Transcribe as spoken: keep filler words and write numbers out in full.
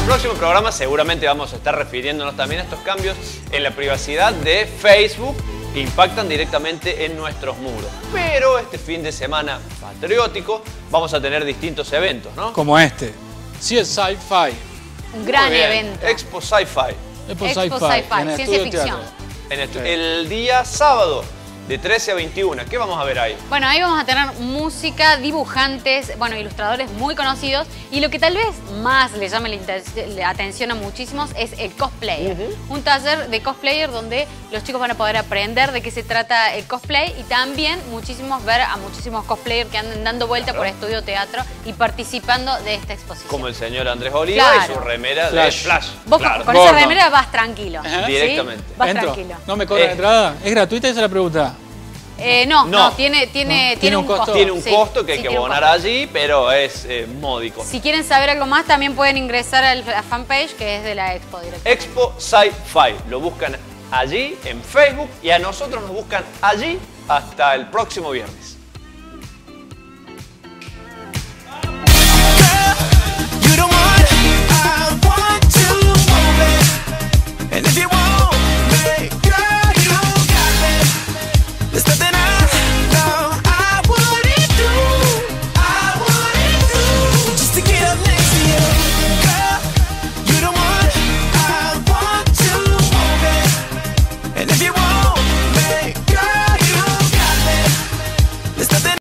próximo programa seguramente vamos a estar refiriéndonos también a estos cambios en la privacidad de Facebook que impactan directamente en nuestros muros. Pero este fin de semana patriótico vamos a tener distintos eventos, ¿no? Como este. Sí, es Sci-Fi. Un gran evento. Expo Sci-Fi. Expo Sci-Fi, ciencia ficción. En el, el día sábado, de trece a veintiuna. ¿Qué vamos a ver ahí? Bueno, ahí vamos a tener música, dibujantes, bueno, ilustradores muy conocidos. Y lo que tal vez más le llame la atención a muchísimos es el cosplayer. Uh-huh. Un taller de cosplayer donde los chicos van a poder aprender de qué se trata el cosplay y también muchísimos ver a muchísimos cosplayers que andan dando vuelta claro. por estudio teatro y participando de esta exposición. Como el señor Andrés Oliva claro. y su remera Flash. de Flash. Vos claro. con, con esa remera vas tranquilo. Uh-huh. Directamente. ¿Sí? Vas ¿Entro? tranquilo. ¿No me cobran Eh. entrada? ¿Es gratuita? Esa es la pregunta. Eh, no, no, no, tiene, tiene, no. tiene un costo. Tiene un sí, costo que sí, hay que abonar allí, pero es eh, módico. Si quieren saber algo más, también pueden ingresar a la fanpage que es de la Expo directamente. Expo Sci-Fi. Lo buscan allí en Facebook y a nosotros nos buscan allí hasta el próximo viernes.